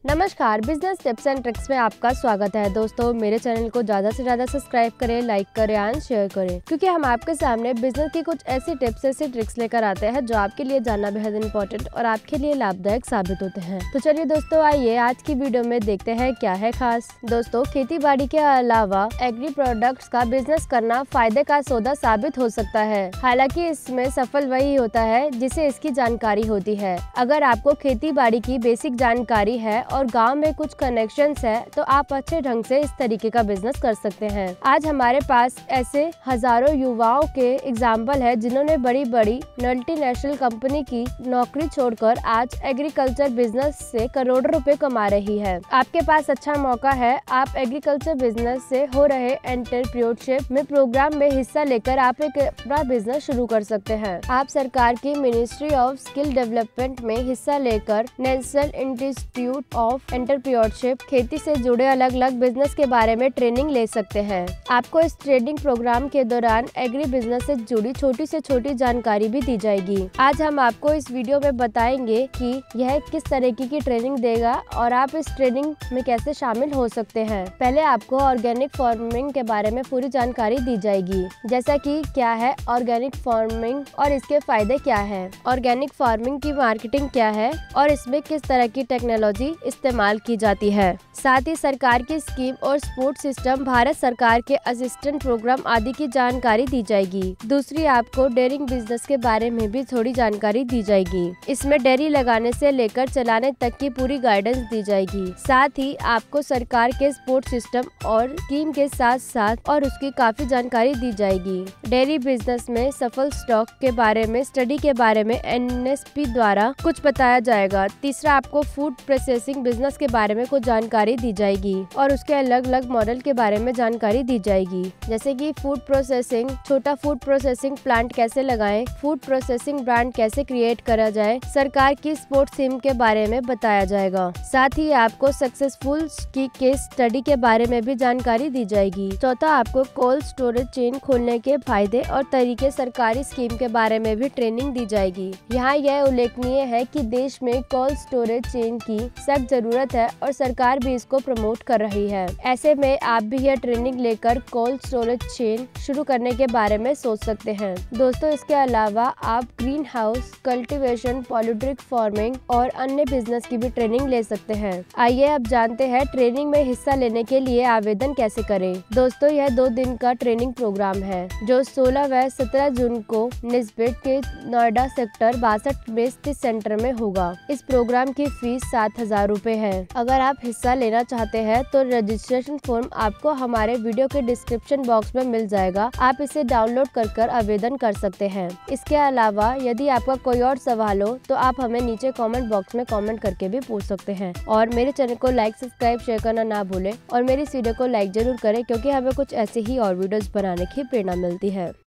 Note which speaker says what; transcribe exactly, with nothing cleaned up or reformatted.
Speaker 1: नमस्कार, business tips and tricks में आपका स्वागत है। दोस्तों, मेरे चैनल को ज्यादा से ज्यादा सब्सक्राइब करें, लाइक करें एंड शेयर करें, क्योंकि हम आपके सामने बिजनेस की कुछ ऐसी टिप्स ऐसी ट्रिक्स लेकर आते हैं जो आपके लिए जानना बेहद इंपॉर्टेंट और आपके लिए लाभदायक साबित होते हैं। तो चलिए दोस्तों, आइए आज की वीडियो में देखते हैं क्या है खास। दोस्तों, खेती बाड़ी के अलावा एग्री प्रोडक्ट्स का बिजनेस करना फायदे का सौदा साबित हो सकता है। हालांकि इसमें सफल वही होता है जिसे इसकी जानकारी होती है। अगर आपको खेती बाड़ी की बेसिक जानकारी है और गांव में कुछ कनेक्शंस है तो आप अच्छे ढंग से इस तरीके का बिजनेस कर सकते हैं। आज हमारे पास ऐसे हजारों युवाओं के एग्जाम्पल है जिन्होंने बड़ी बड़ी मल्टीनेशनल कंपनी की नौकरी छोड़कर आज एग्रीकल्चर बिजनेस से करोड़ों रुपए कमा रही है। आपके पास अच्छा मौका है। आप एग्रीकल्चर बिजनेस से हो रहे एंटरप्रेन्योरशिप में प्रोग्राम में हिस्सा लेकर आप एक अपना बिजनेस शुरू कर सकते हैं। आप सरकार की मिनिस्ट्री ऑफ स्किल डेवलपमेंट में हिस्सा लेकर नेशनल इंस्टीट्यूट ऑफ एंटरप्रेन्योरशिप खेती से जुड़े अलग अलग बिजनेस के बारे में ट्रेनिंग ले सकते हैं। आपको इस ट्रेनिंग प्रोग्राम के दौरान एग्री बिजनेस से जुड़ी छोटी से छोटी जानकारी भी दी जाएगी। आज हम आपको इस वीडियो में बताएंगे कि यह किस तरीके की ट्रेनिंग देगा और आप इस ट्रेनिंग में कैसे शामिल हो सकते हैं। पहले आपको ऑर्गेनिक फार्मिंग के बारे में पूरी जानकारी दी जाएगी, जैसा कि क्या है ऑर्गेनिक फार्मिंग और इसके फायदे क्या है, ऑर्गेनिक फार्मिंग की मार्केटिंग क्या है और इसमें किस तरह की टेक्नोलॉजी इस्तेमाल की जाती है। साथ ही सरकार की स्कीम और सपोर्ट सिस्टम, भारत सरकार के असिस्टेंट प्रोग्राम आदि की जानकारी दी जाएगी। दूसरी, आपको डेयरी बिजनेस के बारे में भी थोड़ी जानकारी दी जाएगी। इसमें डेयरी लगाने से लेकर चलाने तक की पूरी गाइडेंस दी जाएगी। साथ ही आपको सरकार के सपोर्ट सिस्टम और स्कीम के साथ साथ और उसकी काफी जानकारी दी जाएगी। डेयरी बिजनेस में सफल स्टॉक के बारे में स्टडी के बारे में एन एस पी द्वारा कुछ बताया जाएगा। तीसरा, आपको फूड प्रोसेसिंग बिजनेस के बारे में कुछ जानकारी दी जाएगी और उसके अलग अलग मॉडल के बारे में जानकारी दी जाएगी, जैसे कि फूड प्रोसेसिंग, छोटा फूड प्रोसेसिंग प्लांट कैसे लगाएं, फूड प्रोसेसिंग ब्रांड कैसे क्रिएट करा जाए, सरकार की सपोर्ट स्कीम के बारे में बताया जाएगा। साथ ही आपको सक्सेसफुल की केस स्टडी के बारे में भी जानकारी दी जाएगी। चौथा, आपको कोल्ड स्टोरेज चेन खोलने के फायदे और तरीके, सरकारी स्कीम के बारे में भी ट्रेनिंग दी जाएगी। यहाँ यह उल्लेखनीय है कि देश में कोल्ड स्टोरेज चेन की सख्त जरूरत है और सरकार भी इसको प्रमोट कर रही है। ऐसे में आप भी यह ट्रेनिंग लेकर कोल्ड स्टोरेज चेन शुरू करने के बारे में सोच सकते हैं। दोस्तों, इसके अलावा आप green house cultivation, poultry farming और अन्य बिजनेस की भी ट्रेनिंग ले सकते हैं। आइए अब जानते हैं ट्रेनिंग में हिस्सा लेने के लिए आवेदन कैसे करें। दोस्तों, यह दो दिन का ट्रेनिंग प्रोग्राम है जो सोलह व सत्रह जून को निस्बेट के नोएडा सेक्टर बासठ में स्थित सेंटर में होगा। इस प्रोग्राम की फीस सात हजार रूपए है। अगर आप हिस्सा लेना चाहते हैं तो रजिस्ट्रेशन फॉर्म आपको हमारे वीडियो के डिस्क्रिप्शन बॉक्स में मिल जाएगा। आप इसे डाउनलोड कर कर आवेदन कर सकते हैं। इसके अलावा यदि आपका कोई और सवाल हो तो आप हमें नीचे कमेंट बॉक्स में कमेंट करके भी पूछ सकते हैं। और मेरे चैनल को लाइक, सब्सक्राइब, शेयर करना ना भूलें और मेरी इस वीडियो को लाइक जरूर करें, क्योंकि हमें कुछ ऐसे ही और वीडियोस बनाने की प्रेरणा मिलती है।